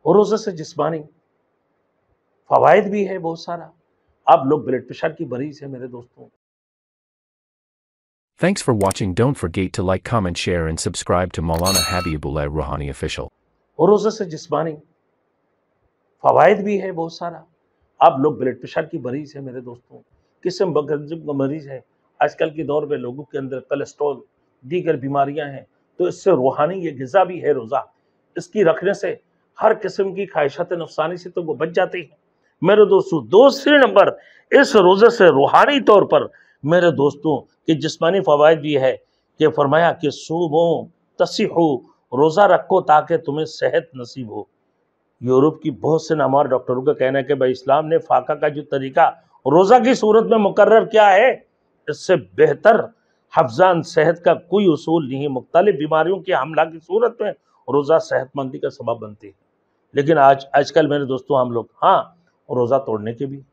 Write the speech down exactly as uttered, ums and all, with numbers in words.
اور روزہ سے جسمانی فوائد بھی ہے بہت سارا. اب لوگ بلڈ پریشر کی مریض ہیں میرے دوستوں. Thanks for watching. Don't forget to like, comment, share and subscribe to Maulana Habibullah Rohani official. اور روزہ سے جسمانی فوائد بھی ہے بہت سارا. اب لوگ بلڈ پریشر کی مریض ہیں میرے دوستوں. قسم بقسم کا مریض ہے. آج کل کے دور میں لوگوں کے اندر کولیسٹرول دیگر بیماریاں ہیں، تو اس سے روحانی یہ غذا بھی ہے روزہ. اس کی رکھنے سے ہر قسم کی خواہشات نفسانی سے تو وہ بچ جاتے ہیں میرے دوستوں. دوسرے نمبر اس روزے سے روحانی طور پر میرے دوستوں کہ جسمانی فوائد بھی ہے کہ فرمایا کہ صومو تصحو، روزہ رکھو تاکہ تمہیں صحت نصیب ہو. یورپ کی بہت سے نامور ڈاکٹروں کا کہنا ہے کہ بھائی اسلام نے فاقہ کا جو طریقہ روزہ کی صورت میں مقرر کیا ہے، اس سے بہتر حفظان صحت کا کوئی اصول نہیں. مختلف بیماریوں کی حملہ کی صورت میں روزہ صحت مندی کا سبب بنتے ہیں. لیکن آج آج کل میرے دوستوں ہم لوگ ہاں روزہ توڑنے کے بھی